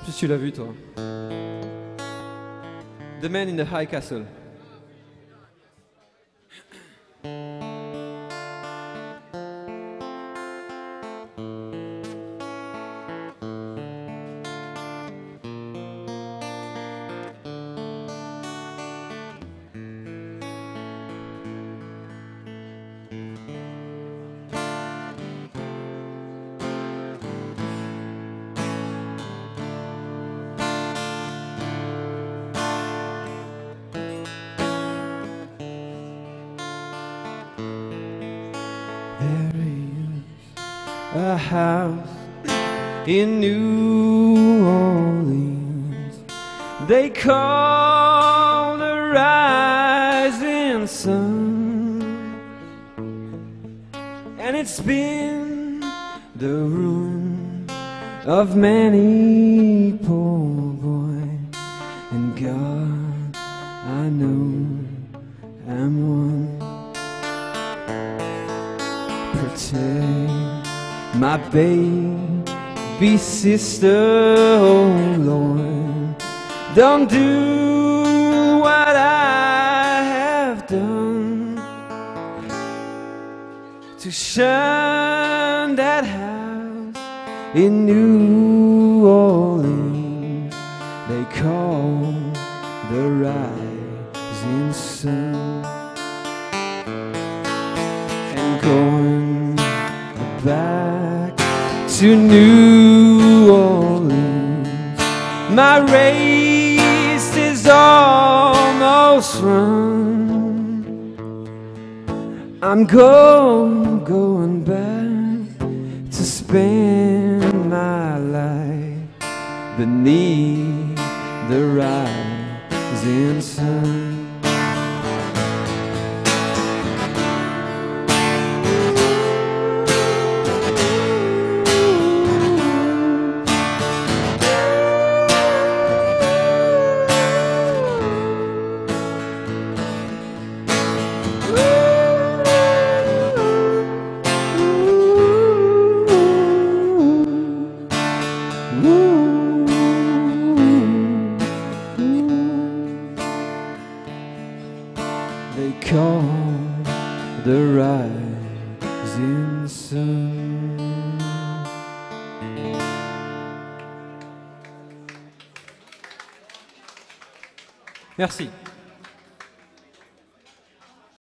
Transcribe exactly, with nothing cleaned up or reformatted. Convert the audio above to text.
plus si tu l'as vu, toi. The Man in the High Castle. There is a house in New Orleans they call the rising sun, and it's been the ruin of many poor boys, and God, I know I'm one. Protect my baby sister, oh Lord. Don't do what I have done to shun that house in New Orleans they call the rising sun. And going back to New Orleans, my race is almost run. I'm go, going back to spend my life beneath the rising sun. They call the rising sun. Merci.